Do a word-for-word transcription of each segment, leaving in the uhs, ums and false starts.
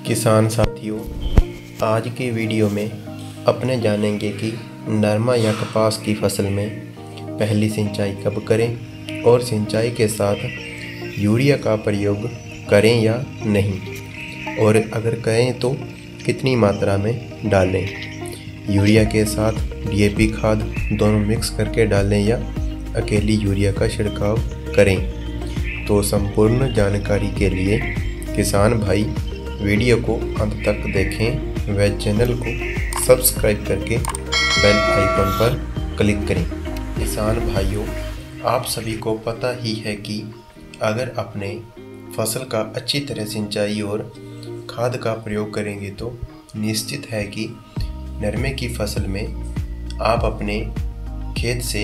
किसान साथियों, आज की वीडियो में अपने जानेंगे कि नरमा या कपास की फसल में पहली सिंचाई कब करें और सिंचाई के साथ यूरिया का प्रयोग करें या नहीं, और अगर करें तो कितनी मात्रा में डालें। यूरिया के साथ डीएपी खाद दोनों मिक्स करके डालें या अकेली यूरिया का छिड़काव करें। तो संपूर्ण जानकारी के लिए किसान भाई वीडियो को अंत तक देखें व चैनल को सब्सक्राइब करके बेल आइकन पर क्लिक करें। किसान भाइयों, आप सभी को पता ही है कि अगर अपने फसल का अच्छी तरह सिंचाई और खाद का प्रयोग करेंगे तो निश्चित है कि नरमे की फसल में आप अपने खेत से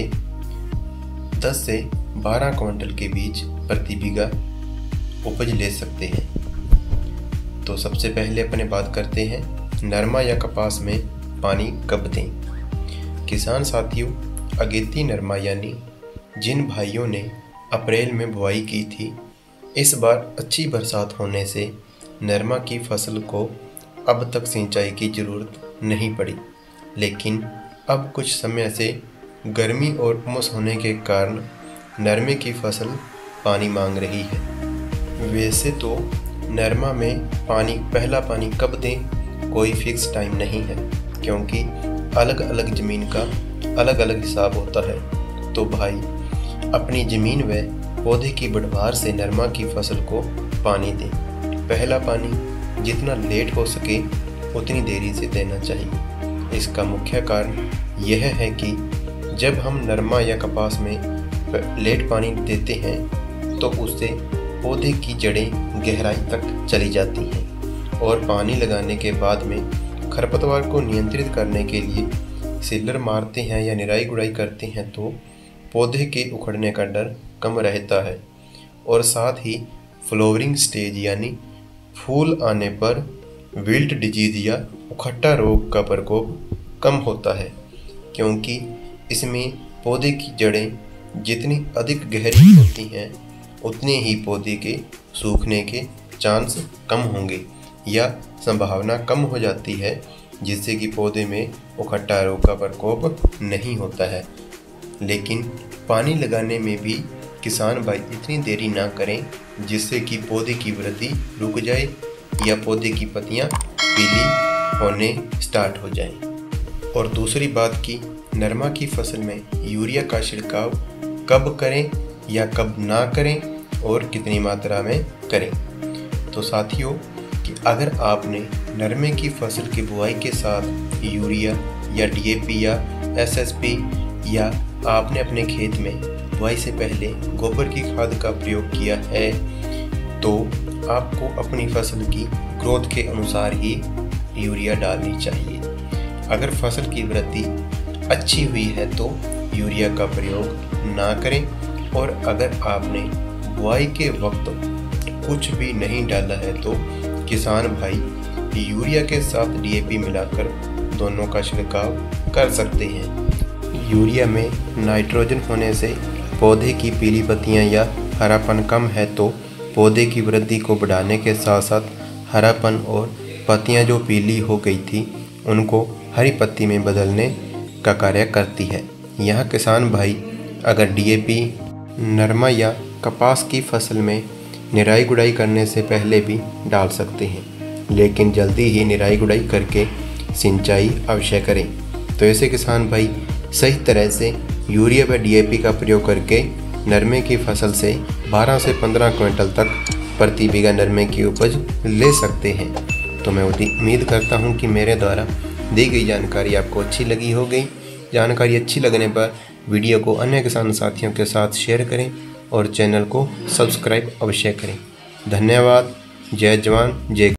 दस से बारह क्विंटल के बीच प्रति बीघा उपज ले सकते हैं। तो सबसे पहले अपने बात करते हैं नरमा या कपास में पानी कब दें। किसान साथियों, अगेती नरमा यानी जिन भाइयों ने अप्रैल में बुआई की थी, इस बार अच्छी बरसात होने से नरमा की फसल को अब तक सिंचाई की ज़रूरत नहीं पड़ी, लेकिन अब कुछ समय से गर्मी और उमस होने के कारण नरमे की फसल पानी मांग रही है। वैसे तो नरमा में पानी पहला पानी कब दें कोई फिक्स टाइम नहीं है, क्योंकि अलग अलग ज़मीन का अलग अलग हिसाब होता है। तो भाई अपनी ज़मीन व पौधे की बढ़वार से नरमा की फसल को पानी दें। पहला पानी जितना लेट हो सके उतनी देरी से देना चाहिए। इसका मुख्य कारण यह है कि जब हम नरमा या कपास में लेट पानी देते हैं तो उससे पौधे की जड़ें गहराई तक चली जाती हैं, और पानी लगाने के बाद में खरपतवार को नियंत्रित करने के लिए सिलर मारते हैं या निराई गुड़ाई करते हैं तो पौधे के उखड़ने का डर कम रहता है। और साथ ही फ्लावरिंग स्टेज यानी फूल आने पर विल्ट डिजीज या उखट्टा रोग का प्रकोप कम होता है, क्योंकि इसमें पौधे की जड़ें जितनी अधिक गहरी होती हैं उतने ही पौधे के सूखने के चांस कम होंगे या संभावना कम हो जाती है, जिससे कि पौधे में उखट्टा रोग का प्रकोप नहीं होता है। लेकिन पानी लगाने में भी किसान भाई इतनी देरी ना करें जिससे कि पौधे की वृद्धि रुक जाए या पौधे की पत्तियां पीली होने स्टार्ट हो जाएं। और दूसरी बात कि नरमा की फसल में यूरिया का छिड़काव कब करें या कब ना करें और कितनी मात्रा में करें। तो साथियों, कि अगर आपने नरमे की फसल की बुआई के साथ यूरिया या डीएपी या एसएसपी या आपने अपने खेत में बुआई से पहले गोबर की खाद का प्रयोग किया है, तो आपको अपनी फसल की ग्रोथ के अनुसार ही यूरिया डालनी चाहिए। अगर फसल की वृद्धि अच्छी हुई है तो यूरिया का प्रयोग ना करें, और अगर आपने बुआई के वक्त कुछ भी नहीं डाला है तो किसान भाई यूरिया के साथ डीएपी मिलाकर दोनों का छिड़काव कर सकते हैं। यूरिया में नाइट्रोजन होने से पौधे की पीली पत्तियां या हरापन कम है, तो पौधे की वृद्धि को बढ़ाने के साथ साथ हरापन और पत्तियां जो पीली हो गई थी उनको हरी पत्ती में बदलने का कार्य करती है। यहाँ किसान भाई अगर डीएपी नरमा या कपास की फसल में निराई गुड़ाई करने से पहले भी डाल सकते हैं, लेकिन जल्दी ही निराई गुड़ाई करके सिंचाई अवश्य करें। तो ऐसे किसान भाई सही तरह से यूरिया व डीएपी का प्रयोग करके नरमे की फसल से बारह से पंद्रह क्विंटल तक प्रति बीघा नरमे की उपज ले सकते हैं। तो मैं उम्मीद करता हूं कि मेरे द्वारा दी गई जानकारी आपको अच्छी लगी होगी। जानकारी अच्छी लगने पर वीडियो को अन्य किसान साथियों के साथ शेयर करें और चैनल को सब्सक्राइब अवश्य करें। धन्यवाद। जय जवान जय